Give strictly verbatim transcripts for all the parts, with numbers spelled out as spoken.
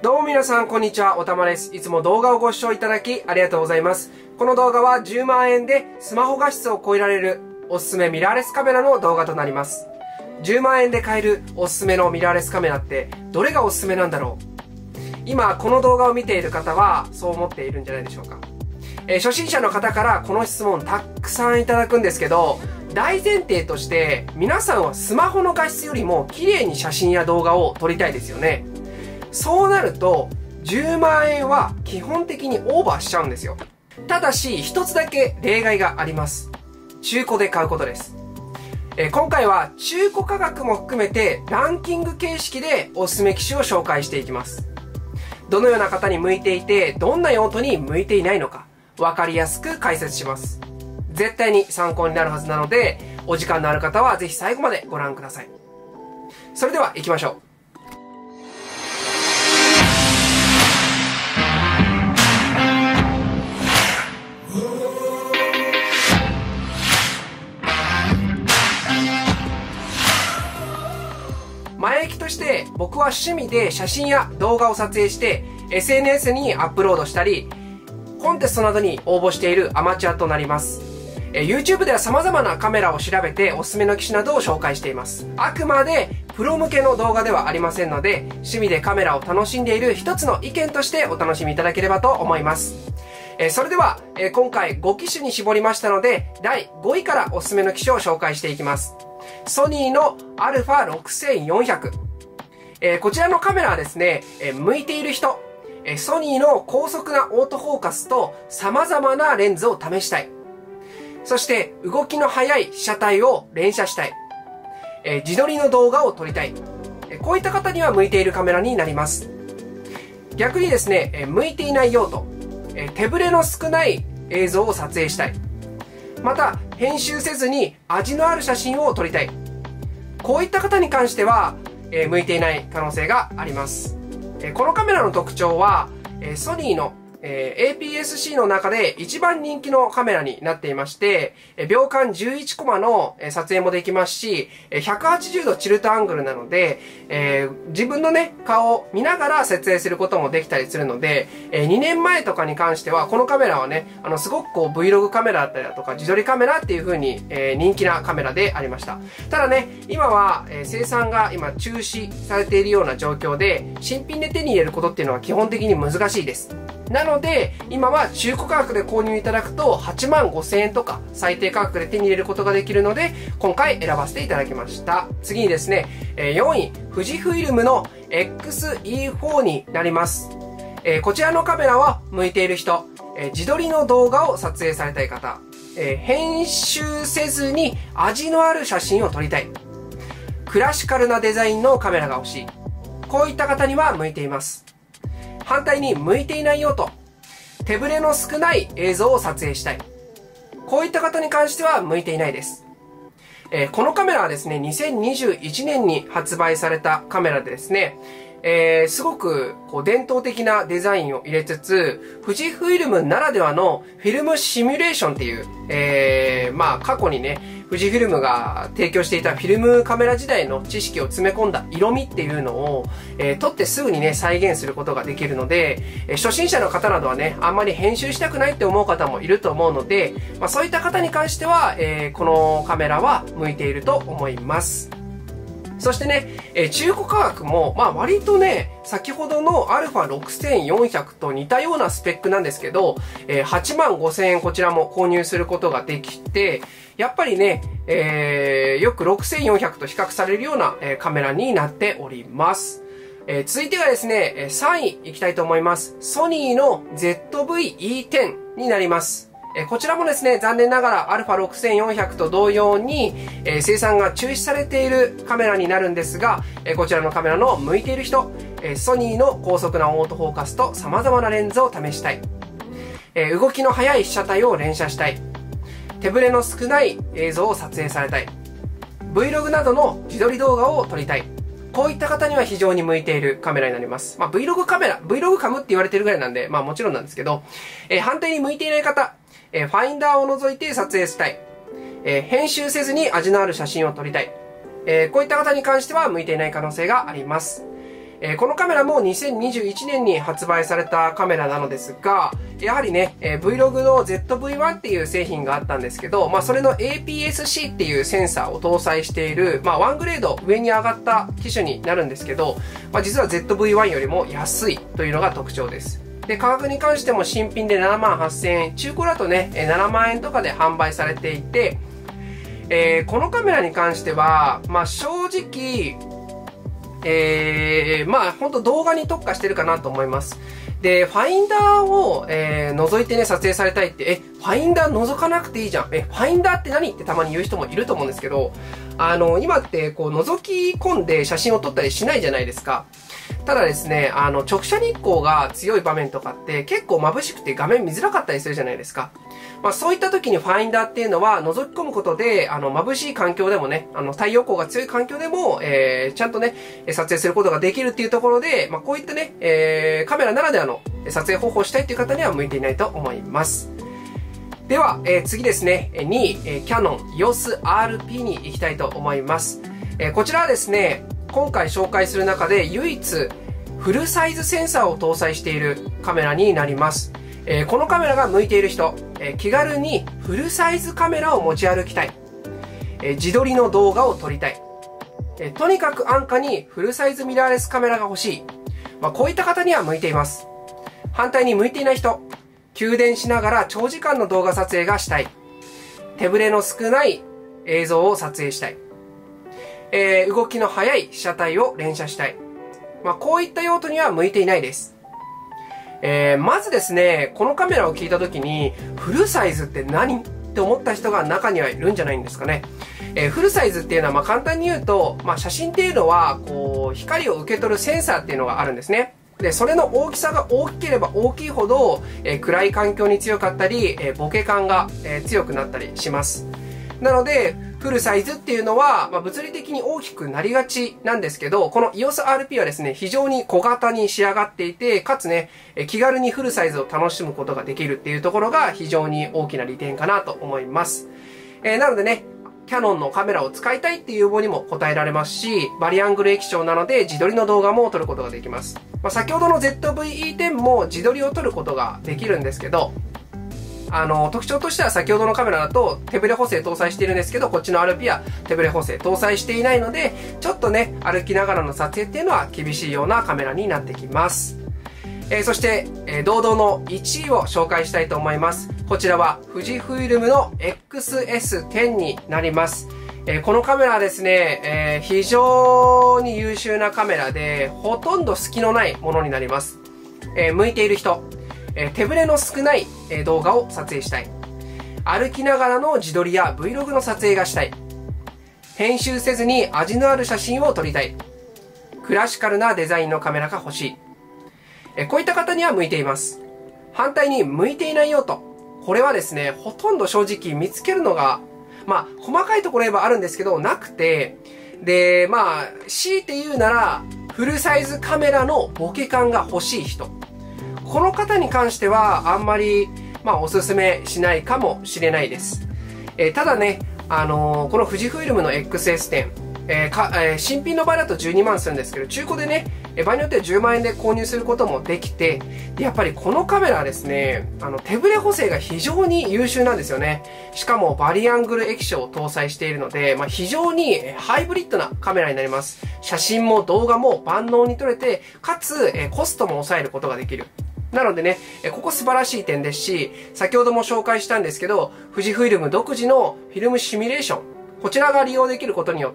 どうも皆さん、こんにちは。おたまです。いつも動画をご視聴いただきありがとうございます。この動画はじゅうまんえんでスマホ画質を超えられるおすすめミラーレスカメラの動画となります。じゅうまんえんで買えるおすすめのミラーレスカメラってどれがおすすめなんだろう。今この動画を見ている方はそう思っているんじゃないでしょうか。えー、初心者の方からこの質問たくさんいただくんですけど、大前提として皆さんはスマホの画質よりも綺麗に写真や動画を撮りたいですよね。そうなるとじゅうまんえんは基本的にオーバーしちゃうんですよ。ただし一つだけ例外があります。中古で買うことです。えー、今回は中古価格も含めてランキング形式でおすすめ機種を紹介していきます。どのような方に向いていて、どんな用途に向いていないのかわかりやすく解説します。絶対に参考になるはずなので、お時間のある方はぜひ最後までご覧ください。それでは行きましょう。前置きとして僕は趣味で写真や動画を撮影して エスエヌエス にアップロードしたり、コンテストなどに応募しているアマチュアとなります。え YouTube では様々なカメラを調べておすすめの機種などを紹介しています。あくまでプロ向けの動画ではありませんので、趣味でカメラを楽しんでいる一つの意見としてお楽しみいただければと思います。えそれでは、え今回ご機種に絞りましたので、だいごいからおすすめの機種を紹介していきます。ソニーの アルファろくせんよんひゃく。えー、こちらのカメラはですね、えー、向いている人、えー、ソニーの高速なオートフォーカスと様々なレンズを試したい。そして動きの速い被写体を連写したい。えー、自撮りの動画を撮りたい。えー、こういった方には向いているカメラになります。逆にですね、えー、向いていない用途、えー、手ぶれの少ない映像を撮影したい。また編集せずに味のある写真を撮りたい。こういった方に関しては、えー、向いていない可能性があります。えー、このカメラの特徴は、えー、ソニーの、えー、エーピーエスシー の中で一番人気のカメラになっていまして、えー、秒間じゅういちコマの、えー、撮影もできますし、えー、ひゃくはちじゅうどチルトアングルなので、えー、自分のね、顔を見ながら撮影することもできたりするので、えー、にねんまえとかに関しては、このカメラはね、あの、すごくこう Vlog カメラだったりだとか、自撮りカメラっていう風に、えー、人気なカメラでありました。ただね、今は、えー、生産が今中止されているような状況で、新品で手に入れることっていうのは基本的に難しいです。なので、今は中古価格で購入いただくとはちまんごせんえんとか最低価格で手に入れることができるので、今回選ばせていただきました。次にですね、よんい、富士フイルムの エックスイーフォー になります。こちらのカメラは向いている人、自撮りの動画を撮影されたい方、編集せずに味のある写真を撮りたい、クラシカルなデザインのカメラが欲しい、こういった方には向いています。反対に向いていない用途、手ぶれの少ない映像を撮影したい、こういった方に関しては向いていないです。えー、このカメラはですね、にせんにじゅういちねんに発売されたカメラでですね、えー、すごくこう伝統的なデザインを入れつつ、富士フイルムならではのフィルムシミュレーションっていう、えー、まあ過去にね、富士フイルムが提供していたフィルムカメラ時代の知識を詰め込んだ色味っていうのを、えー、撮ってすぐにね、再現することができるので、えー、初心者の方などはね、あんまり編集したくないって思う方もいると思うので、まあそういった方に関しては、えー、このカメラは向いていると思います。そしてね、えー、中古価格も、まあ割とね、先ほどの アルファろくせんよんひゃく と似たようなスペックなんですけど、えー、はちまんごせんえんこちらも購入することができて、やっぱりね、えー、よくろくせんよんひゃくと比較されるような、えー、カメラになっております。えー、続いてがですね、さんいいきたいと思います。ソニーの ゼットブイイーテン になります。えこちらもですね、残念ながら アルファろくせんよんひゃく と同様に、えー、生産が中止されているカメラになるんですが、えー、こちらのカメラの向いている人、えー、ソニーの高速なオートフォーカスと様々なレンズを試したい、えー、動きの速い被写体を連写したい、手ぶれの少ない映像を撮影されたい、Vlog などの自撮り動画を撮りたい、こういった方には非常に向いているカメラになります。まあ Vlog カメラ、Vlog カムって言われてるぐらいなんで、まあもちろんなんですけど、えー、反対に向いていない方、えー、ファインダーを除いて撮影したい、えー、編集せずに味のある写真を撮りたい、えー、こういった方に関しては向いていない可能性があります。 えー、このカメラもにせんにじゅういちねんに発売されたカメラなのですが、やはりね、えー、Vlog の ゼットブイワン っていう製品があったんですけど、まあそれの エーピーエスシー っていうセンサーを搭載している、まあワングレード上に上がった機種になるんですけど、まあ実は ゼットブイワン よりも安いというのが特徴です。で、価格に関しても新品でななまんはっせんえん、中古だとね、ななまんえんとかで販売されていて、えー、このカメラに関しては、まあ正直、えー、まあ本当動画に特化してるかなと思います。で、ファインダーを、えー、覗いてね、撮影されたいって、え、ファインダー覗かなくていいじゃん。え、ファインダーって何ってたまに言う人もいると思うんですけど、あの、今ってこう覗き込んで写真を撮ったりしないじゃないですか。ただですね、あの、直射日光が強い場面とかって結構眩しくて画面見づらかったりするじゃないですか。まあそういった時にファインダーっていうのは覗き込むことで、あの、眩しい環境でもね、あの、太陽光が強い環境でも、えー、ちゃんとね、撮影することができるっていうところで、まあこういったね、えー、カメラならではの撮影方法をしたいっていう方には向いていないと思います。では、えー、次ですね、にい、えー、キヤノン イーオーエスアールピー に行きたいと思います。えー、こちらはですね、今回紹介する中で唯一フルサイズセンサーを搭載しているカメラになります。えー、このカメラが向いている人、えー、気軽にフルサイズカメラを持ち歩きたい、えー、自撮りの動画を撮りたい、えー、とにかく安価にフルサイズミラーレスカメラが欲しい、まあ、こういった方には向いています。反対に向いていない人、給電しながら長時間の動画撮影がしたい、手ぶれの少ない映像を撮影したい、えー、動きの速い被写体を連写したい、まあ、こういった用途には向いていないです。えー、まずですね、このカメラを聞いたときに、フルサイズって何って思った人が中にはいるんじゃないんですかね。えー、フルサイズっていうのは、まあ簡単に言うと、まあ写真っていうのは、こう、光を受け取るセンサーっていうのがあるんですね。で、それの大きさが大きければ大きいほど、えー、暗い環境に強かったり、えー、ボケ感が、えー、強くなったりします。なので、フルサイズっていうのは、まあ、物理的に大きくなりがちなんですけど、この イーオーエスアールピー はですね、非常に小型に仕上がっていて、かつね、気軽にフルサイズを楽しむことができるっていうところが非常に大きな利点かなと思います。えー、なのでね、キヤノンのカメラを使いたいっていう要望にも応えられますし、バリアングル液晶なので自撮りの動画も撮ることができます。まあ、先ほどの ゼットブイイーテン も自撮りを撮ることができるんですけど、あの、特徴としては先ほどのカメラだと手ブレ補正搭載しているんですけど、こっちの アールピー は手ブレ補正搭載していないので、ちょっとね、歩きながらの撮影っていうのは厳しいようなカメラになってきます。えー、そして、えー、堂々のいちいを紹介したいと思います。こちらは富士フイルムの エックスエステン になります。えー、このカメラはですね、えー、非常に優秀なカメラで、ほとんど隙のないものになります。えー、向いている人、えー、手ぶれの少ない、えー、動画を撮影したい。歩きながらの自撮りや Vlog の撮影がしたい。編集せずに味のある写真を撮りたい。クラシカルなデザインのカメラが欲しい。えー、こういった方には向いています。反対に向いていない用途。これはですね、ほとんど正直見つけるのが、まあ、細かいところ言えばあるんですけど、なくて、で、まあ、強いて言うなら、フルサイズカメラのボケ感が欲しい人。この方に関しては、あんまり、まあ、おすすめしないかもしれないです。えー、ただね、あのー、この富士フイルムの エックスエステン、えーかえー、新品の場合だとじゅうにまんするんですけど、中古でね、えー、場合によってはじゅうまんえんで購入することもできて、でやっぱりこのカメラはですね、あの、手ブレ補正が非常に優秀なんですよね。しかもバリアングル液晶を搭載しているので、まあ、非常にハイブリッドなカメラになります。写真も動画も万能に撮れて、かつ、えー、コストも抑えることができる。なのでね、ここ素晴らしい点ですし、先ほども紹介したんですけど、富士フイルム独自のフィルムシミュレーション。こちらが利用できることによって、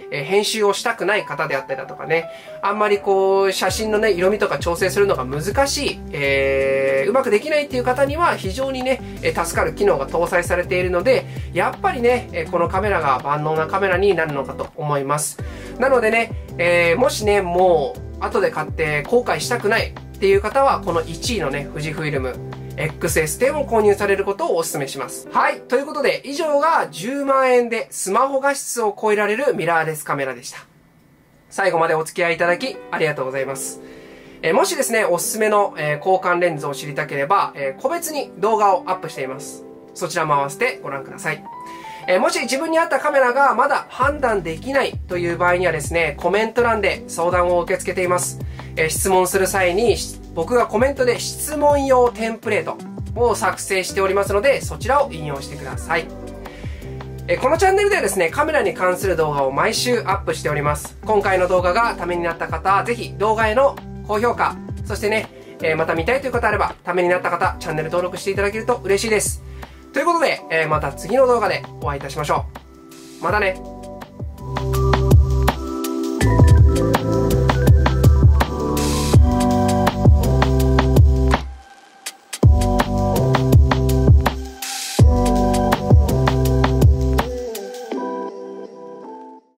え編集をしたくない方であったりだとかね、あんまりこう、写真のね、色味とか調整するのが難しい、えー、うまくできないっていう方には非常にね、助かる機能が搭載されているので、やっぱりね、このカメラが万能なカメラになるのかと思います。なのでね、えー、もしね、もう、後で買って後悔したくないっていう方は、このいちいのね、富士フイルム、エックスエステン を購入されることをお勧めします。はい。ということで、以上がじゅうまんえんでスマホ画質を超えられるミラーレスカメラでした。最後までお付き合いいただき、ありがとうございます。えー、もしですね、おすすめの、えー、交換レンズを知りたければ、えー、個別に動画をアップしています。そちらも合わせてご覧ください。 えー、もし自分に合ったカメラがまだ判断できないという場合にはですね、コメント欄で相談を受け付けています。えー、質問する際に僕がコメントで質問用テンプレートを作成しておりますので、そちらを引用してください。えー、このチャンネルではですね、カメラに関する動画を毎週アップしております。今回の動画がためになった方、ぜひ動画への高評価、そしてね、えー、また見たいという方あれば、ためになった方、チャンネル登録していただけると嬉しいです。ということで、えー、また次の動画でお会いいたしましょう。またね。